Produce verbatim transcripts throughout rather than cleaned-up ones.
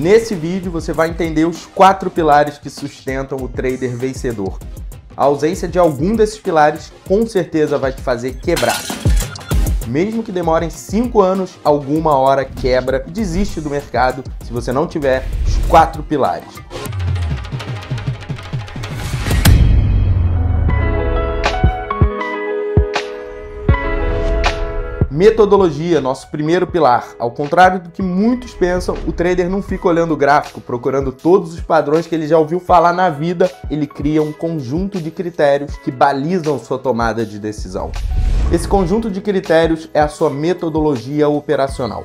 Nesse vídeo você vai entender os quatro pilares que sustentam o trader vencedor. A ausência de algum desses pilares com certeza vai te fazer quebrar. Mesmo que demorem cinco anos, alguma hora quebra e desiste do mercado se você não tiver os quatro pilares. Metodologia, nosso primeiro pilar. Ao contrário do que muitos pensam, o trader não fica olhando o gráfico, procurando todos os padrões que ele já ouviu falar na vida. Ele cria um conjunto de critérios que balizam sua tomada de decisão. Esse conjunto de critérios é a sua metodologia operacional.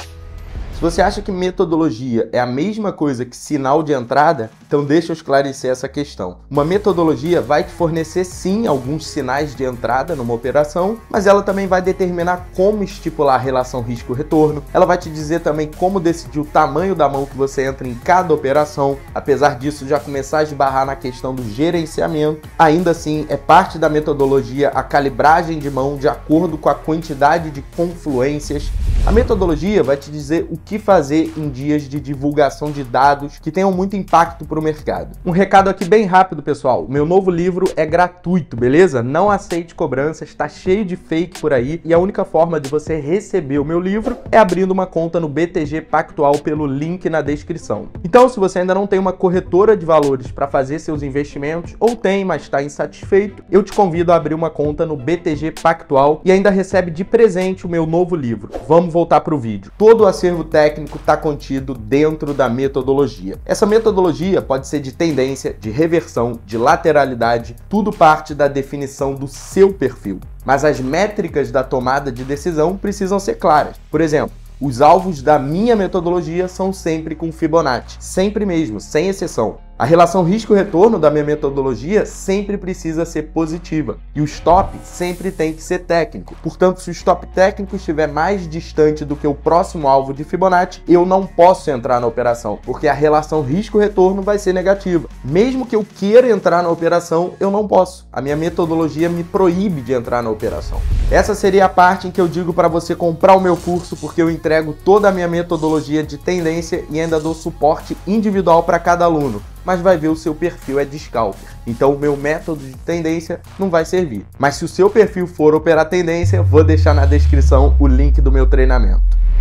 Se você acha que metodologia é a mesma coisa que sinal de entrada, então deixa eu esclarecer essa questão. Uma metodologia vai te fornecer sim alguns sinais de entrada numa operação, mas ela também vai determinar como estipular a relação risco-retorno, ela vai te dizer também como decidir o tamanho da mão que você entra em cada operação. Apesar disso já começar a esbarrar na questão do gerenciamento, ainda assim é parte da metodologia a calibragem de mão de acordo com a quantidade de confluências. A metodologia vai te dizer o que fazer em dias de divulgação de dados que tenham muito impacto para o mercado. Um recado aqui bem rápido, pessoal. O meu novo livro é gratuito, beleza? Não aceite cobranças, está cheio de fake por aí e a única forma de você receber o meu livro é abrindo uma conta no B T G Pactual pelo link na descrição. Então, se você ainda não tem uma corretora de valores para fazer seus investimentos ou tem, mas está insatisfeito, eu te convido a abrir uma conta no B T G Pactual e ainda recebe de presente o meu novo livro. Vamos voltar para o vídeo. Todo o acervo técnico está contido dentro da metodologia. Essa metodologia pode ser de tendência, de reversão, de lateralidade, tudo parte da definição do seu perfil. Mas as métricas da tomada de decisão precisam ser claras. Por exemplo, os alvos da minha metodologia são sempre com Fibonacci, sempre mesmo, sem exceção. A relação risco-retorno da minha metodologia sempre precisa ser positiva e o stop sempre tem que ser técnico. Portanto, se o stop técnico estiver mais distante do que o próximo alvo de Fibonacci, eu não posso entrar na operação, porque a relação risco-retorno vai ser negativa. Mesmo que eu queira entrar na operação, eu não posso. A minha metodologia me proíbe de entrar na operação. Essa seria a parte em que eu digo para você comprar o meu curso, porque eu entrego toda a minha metodologia de tendência e ainda dou suporte individual para cada aluno. Mas vai ver o seu perfil é de scalper. Então o meu método de tendência não vai servir. Mas se o seu perfil for operar tendência, vou deixar na descrição o link do meu treinamento.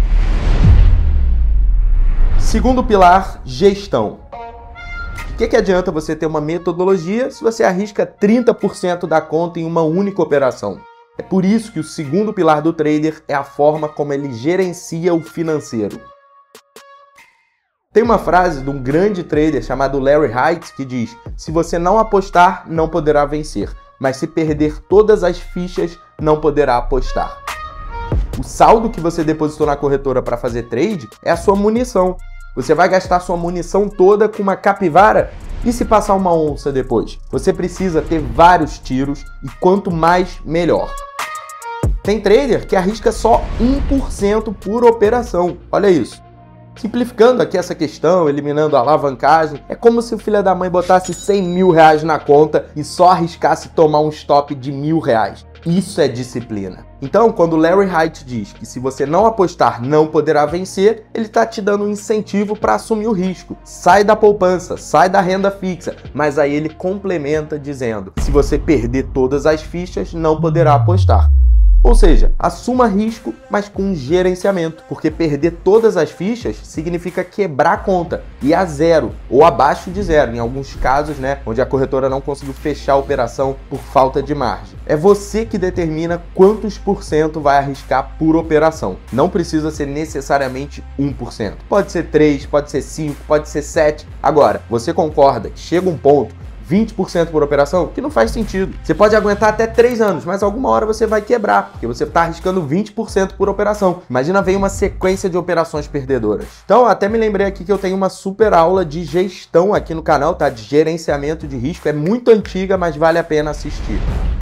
Segundo pilar, gestão. O que, que adianta você ter uma metodologia se você arrisca trinta por cento da conta em uma única operação? É por isso que o segundo pilar do trader é a forma como ele gerencia o financeiro. Tem uma frase de um grande trader chamado Larry Hite que diz: se você não apostar, não poderá vencer, mas se perder todas as fichas, não poderá apostar. O saldo que você depositou na corretora para fazer trade é a sua munição. Você vai gastar sua munição toda com uma capivara? E se passar uma onça depois? Você precisa ter vários tiros e quanto mais, melhor. Tem trader que arrisca só um por cento por operação. Olha isso. Simplificando aqui essa questão, eliminando a alavancagem, é como se o filho da mãe botasse cem mil reais na conta e só arriscasse tomar um stop de mil reais. Isso é disciplina. Então, quando Larry Hite diz que se você não apostar não poderá vencer, ele está te dando um incentivo para assumir o risco. Sai da poupança, sai da renda fixa, mas aí ele complementa dizendo: se você perder todas as fichas, não poderá apostar. Ou seja, assuma risco, mas com gerenciamento, porque perder todas as fichas significa quebrar a conta e a zero ou abaixo de zero, em alguns casos, né, onde a corretora não conseguiu fechar a operação por falta de margem. É você que determina quantos por cento vai arriscar por operação. Não precisa ser necessariamente um por cento. Pode ser três, pode ser cinco, pode ser sete. Agora, você concorda que chega um ponto vinte por cento por operação, que não faz sentido. Você pode aguentar até três anos, mas alguma hora você vai quebrar, porque você está arriscando vinte por cento por operação. Imagina, vem uma sequência de operações perdedoras. Então, até me lembrei aqui que eu tenho uma super aula de gestão aqui no canal, tá? De gerenciamento de risco. É muito antiga, mas vale a pena assistir.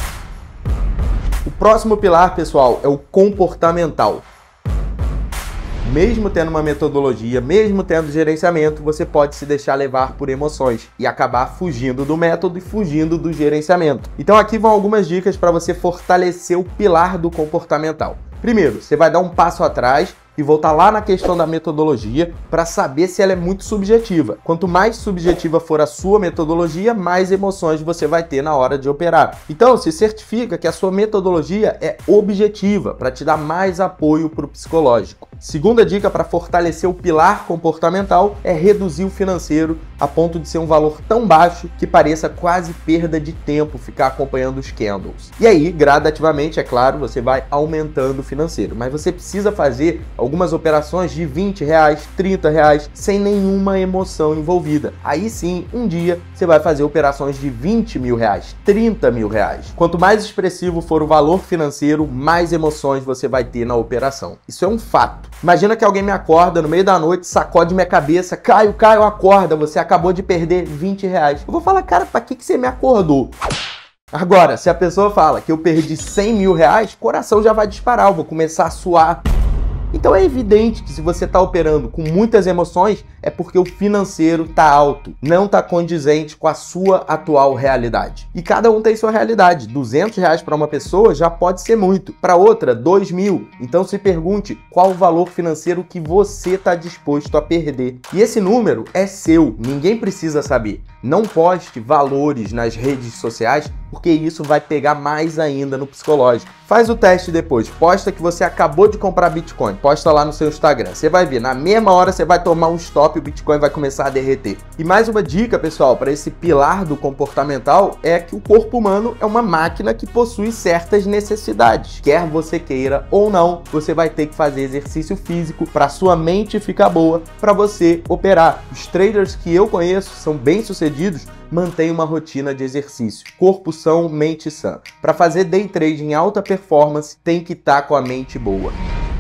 O próximo pilar, pessoal, é o comportamental. Mesmo tendo uma metodologia, mesmo tendo gerenciamento, você pode se deixar levar por emoções e acabar fugindo do método e fugindo do gerenciamento. Então aqui vão algumas dicas para você fortalecer o pilar do comportamental. Primeiro, você vai dar um passo atrás e voltar lá na questão da metodologia para saber se ela é muito subjetiva. Quanto mais subjetiva for a sua metodologia, mais emoções você vai ter na hora de operar. Então, se certifica que a sua metodologia é objetiva para te dar mais apoio para o psicológico. Segunda dica para fortalecer o pilar comportamental é reduzir o financeiro a ponto de ser um valor tão baixo que pareça quase perda de tempo ficar acompanhando os candles. E aí, gradativamente, é claro, você vai aumentando o financeiro, mas você precisa fazer algumas operações de vinte reais, trinta reais, sem nenhuma emoção envolvida. Aí sim, um dia você vai fazer operações de vinte mil reais, trinta mil reais. Quanto mais expressivo for o valor financeiro, mais emoções você vai ter na operação. Isso é um fato. Imagina que alguém me acorda no meio da noite, sacode minha cabeça, Caio, Caio, acorda, você acabou de perder vinte reais. Eu vou falar, cara, pra que que você me acordou? Agora, se a pessoa fala que eu perdi cem mil reais, o coração já vai disparar, eu vou começar a suar. Então é evidente que se você está operando com muitas emoções, é porque o financeiro está alto, não está condizente com a sua atual realidade. E cada um tem sua realidade. duzentos reais para uma pessoa já pode ser muito, para outra, dois mil. Então se pergunte qual o valor financeiro que você está disposto a perder. E esse número é seu, ninguém precisa saber. Não poste valores nas redes sociais, porque isso vai pegar mais ainda no psicológico. Faz o teste depois, posta que você acabou de comprar Bitcoin, posta lá no seu Instagram. Você vai ver, na mesma hora você vai tomar um stop e o Bitcoin vai começar a derreter. E mais uma dica, pessoal, para esse pilar do comportamental é que o corpo humano é uma máquina que possui certas necessidades. Quer você queira ou não, você vai ter que fazer exercício físico para sua mente ficar boa, para você operar. Os traders que eu conheço são bem-sucedidos, mantém uma rotina de exercício. Corpo são, mente sã. Para fazer day trade em alta performance, tem que estar com a mente boa.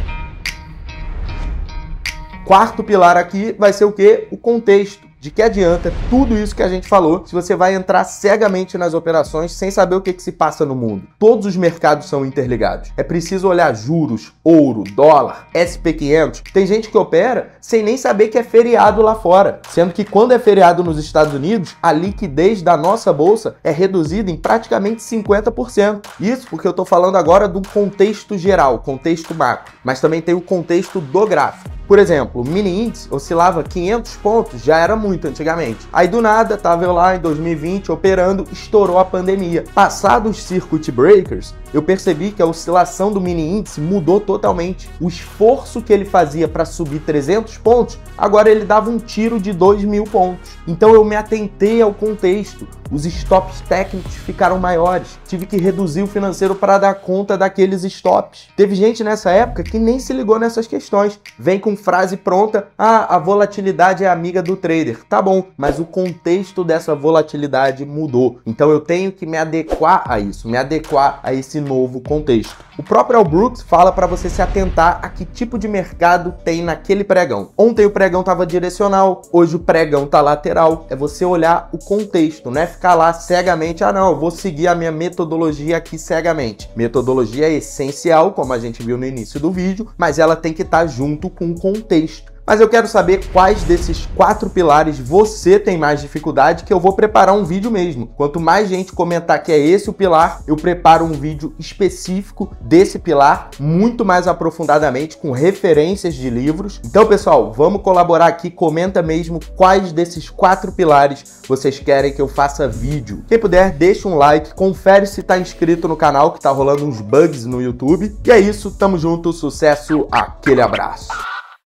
Quarto pilar aqui vai ser o quê? O contexto. De que adianta tudo isso que a gente falou se você vai entrar cegamente nas operações sem saber o que, que se passa no mundo? Todos os mercados são interligados. É preciso olhar juros, ouro, dólar, S and P quinhentos. Tem gente que opera sem nem saber que é feriado lá fora. Sendo que quando é feriado nos Estados Unidos, a liquidez da nossa bolsa é reduzida em praticamente cinquenta por cento. Isso porque eu estou falando agora do contexto geral, contexto macro. Mas também tem o contexto do gráfico. Por exemplo, o mini índice oscilava quinhentos pontos, já era muito antigamente. Aí do nada, estava eu lá em dois mil e vinte operando, estourou a pandemia. Passados os circuit breakers, eu percebi que a oscilação do mini índice mudou totalmente. O esforço que ele fazia para subir trezentos pontos, agora ele dava um tiro de dois mil pontos. Então eu me atentei ao contexto. Os stops técnicos ficaram maiores. Tive que reduzir o financeiro para dar conta daqueles stops. Teve gente nessa época que nem se ligou nessas questões. Vem com frase pronta, ah, a volatilidade é amiga do trader. Tá bom, mas o contexto dessa volatilidade mudou. Então eu tenho que me adequar a isso, me adequar a esse novo contexto. O próprio Al Brooks fala para você se atentar a que tipo de mercado tem naquele pregão. Ontem o pregão estava direcional, hoje o pregão tá lateral. É você olhar o contexto, né? Ficar lá cegamente, ah não, eu vou seguir a minha metodologia aqui cegamente. Metodologia é essencial, como a gente viu no início do vídeo, mas ela tem que estar junto com o contexto. Mas eu quero saber quais desses quatro pilares você tem mais dificuldade, que eu vou preparar um vídeo mesmo. Quanto mais gente comentar que é esse o pilar, eu preparo um vídeo específico desse pilar, muito mais aprofundadamente, com referências de livros. Então, pessoal, vamos colaborar aqui, comenta mesmo quais desses quatro pilares vocês querem que eu faça vídeo. Quem puder, deixa um like, confere se tá inscrito no canal, que tá rolando uns bugs no YouTube. E é isso, tamo junto, sucesso, aquele abraço!